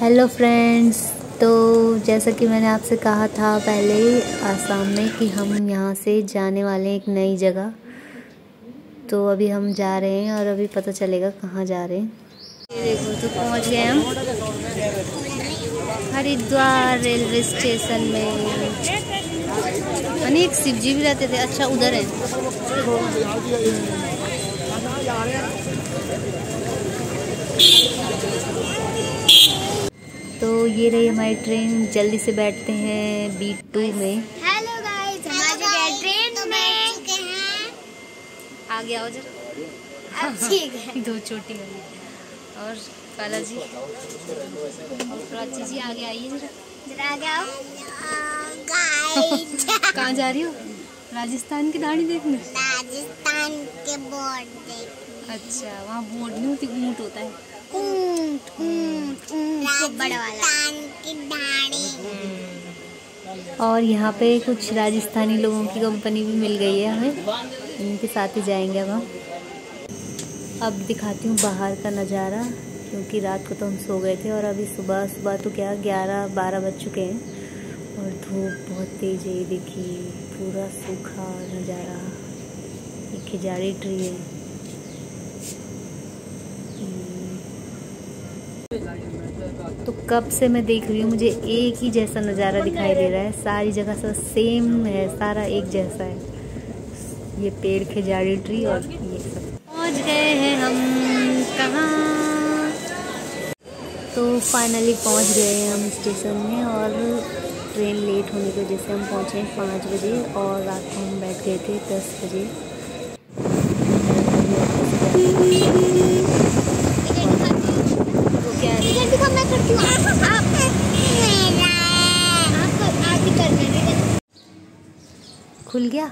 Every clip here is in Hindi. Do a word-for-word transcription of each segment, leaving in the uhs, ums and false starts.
हेलो फ्रेंड्स, तो जैसा कि मैंने आपसे कहा था पहले ही आसाम में कि हम यहाँ से जाने वाले हैं एक नई जगह। तो अभी हम जा रहे हैं और अभी पता चलेगा कहाँ जा रहे हैं। ये देखो, तो पहुँच गए हम हरिद्वार रेलवे स्टेशन में। अनेक शिव जी भी रहते थे। अच्छा, उधर है। तो ये रही हमारी ट्रेन। जल्दी से बैठते हैं बी टू में। हेलो गाइस, हम आ चुके हैं ट्रेन में। आ गया हो जरा। अब ठीक है। दो छोटी वाली और काला जी और प्राची जी आगे आइए जरा। जरा आगे आओ गाइस। कहाँ जा रही हो? राजस्थान की दाढ़ी देखने। राजस्थान के बोर्ड देखने। अच्छा, वहाँ बोर्ड नहीं होती, ऊँट होता है। ऊँट ऊँट ऊँट बड़ा वाला। राजस्थान की दाढ़ी। और यहाँ पे कुछ राजस्थानी लोगों की कंपनी भी मिल गई है हमें। इनके साथ ही जाएंगे अब हम। अब दिखाती हूँ बाहर का नज़ारा, क्योंकि रात को तो हम सो गए थे और अभी सुबह सुबह तो क्या ग्यारह बारह बज चुके हैं और धूप बहुत तेज़ है। देखिए, पूरा सूखा नज़ारा। एक खिजाड़ी ट्री है। तो कब से मैं देख रही हूँ, मुझे एक ही जैसा नज़ारा दिखाई दे रहा है। सारी जगह सब सेम है, सारा एक जैसा है। ये पेड़, खिजाड़ी ट्री और ये सब। पहुँच गए हैं हम कहाँ। तो फाइनली पहुँच गए हैं हम स्टेशन में और ट्रेन लेट होने की वजह से हम पहुँचे हैं पाँच बजे और रात को हम बैठ गए थे दस बजे। खुल गया,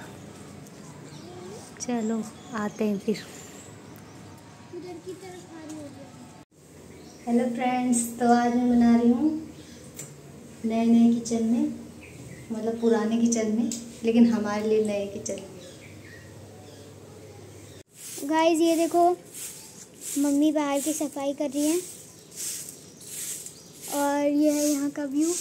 चलो आते हैं फिर। हेलो फ्रेंड्स, तो आज मैं बना रही हूँ नए नए किचन में, मतलब पुराने किचन में, लेकिन हमारे लिए नए किचन। गाइस ये देखो, मम्मी बाहर की सफाई कर रही हैं और ये है यहाँ का व्यू।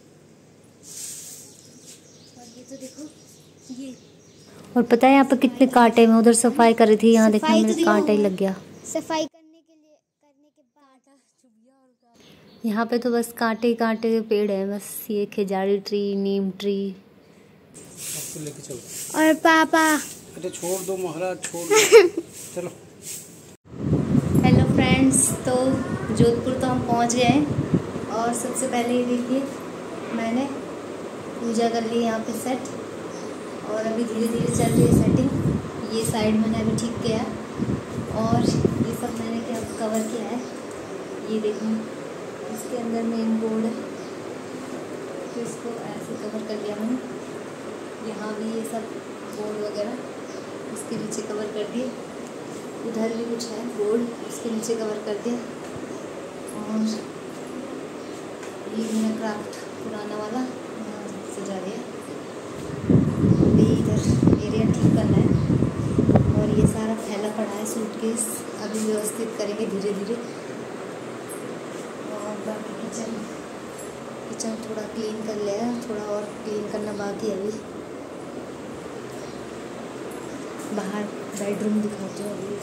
और ये तो देखो ये। और पता है यहाँ पे कितने कांटे में, उधर सफाई कर रही थी, यहाँ देखने तो में कांटा ही लग गया। सफाई करने के लिए करने के बाद यहाँ पे तो बस कांटे ही कांटे के पेड़ हैं। बस ये खिजाड़ी ट्री, नीम ट्री। लेके चलो। और पापा अरे छोड़ दो महाराज, छोड़ दो। चलो। हेलो फ्रेंड्स, तो जोधपुर तो हम पहुँच गए हैं और सबसे पहले ये देखिए, मैंने पूजा कर ली यहाँ पे सेट और अभी धीरे धीरे चल रही है सेटिंग। ये साइड मैंने अभी ठीक किया और ये सब मैंने क्या कवर किया है। ये देखो, इसके अंदर मेन बोर्ड है तो इसको ऐसे कवर कर लिया मैंने। यहाँ भी ये सब बोर्ड वगैरह इसके नीचे कवर कर दिए। उधर भी कुछ है बोर्ड, उसके नीचे कवर कर दिया। और ये मेरा क्राफ्ट पुराना वाला सजा दिया। अभी इधर एरिया ठीक करना है और ये सारा फैला पड़ा है सूटकेस, अभी व्यवस्थित करेंगे धीरे धीरे। और बाकी किचन किचन थोड़ा क्लीन कर लिया, थोड़ा और क्लीन करना बाकी है अभी। बाहर बेडरूम दिखाते हो अभी।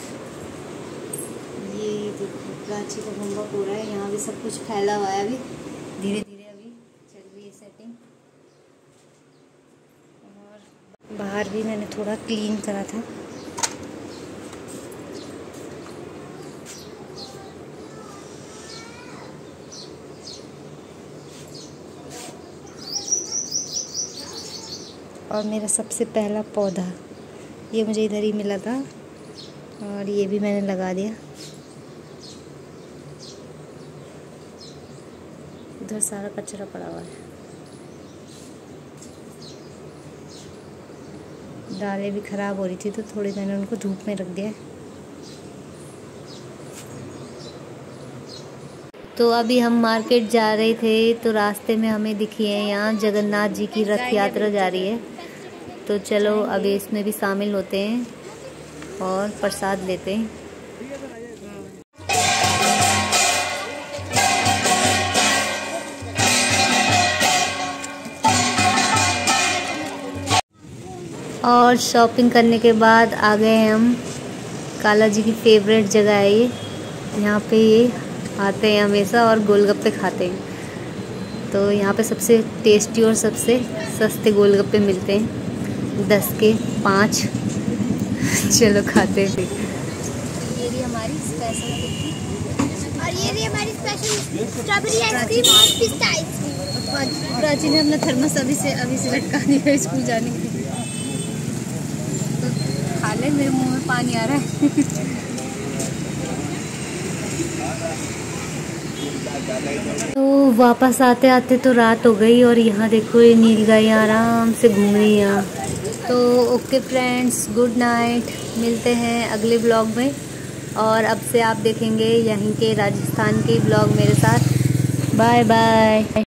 ये देखो, प्राची का भंबा पूरा है, यहाँ भी सब कुछ फैला हुआ है। अभी धीरे धीरे अभी चल रही है सेटिंग। और बाहर भी मैंने थोड़ा क्लीन करा था। और मेरा सबसे पहला पौधा ये मुझे इधर ही मिला था और ये भी मैंने लगा दिया। उधर सारा कचरा पड़ा हुआ है। डालें भी ख़राब हो रही थी तो थोड़ी मैंने उनको धूप में रख दिया। तो अभी हम मार्केट जा रहे थे तो रास्ते में हमें दिखी है यहाँ जगन्नाथ जी की रथ यात्रा जा रही है। तो चलो अभी इसमें भी शामिल होते हैं और प्रसाद लेते हैं। और शॉपिंग करने के बाद आ गए हम, काला जी की फेवरेट जगह है ये, यहाँ पे ये आते हैं हमेशा और गोलगप्पे खाते हैं। तो यहाँ पे सबसे टेस्टी और सबसे सस्ते गोलगप्पे मिलते हैं, दस के पाँच। चलो खाते हैं। ये रही हमारी स्पेशल टिक्की और ये रही हमारी स्पेशल स्ट्रॉबेरी आइसक्रीम और पिस्ता आइसक्रीम। प्राची ने अपना थर्मस अभी से अभी से लटका दिया है स्कूल जाने के लिए। तो खा ले, मेरे मुंह में पानी आ रहा है। तो वापस आते आते तो रात हो गई और यहाँ देखो ये नीलगाय आराम से घूम रही है यहाँ। तो ओके फ्रेंड्स, गुड नाइट, मिलते हैं अगले ब्लॉग में। और अब से आप देखेंगे यहीं के राजस्थान के ब्लॉग मेरे साथ। Bye bye.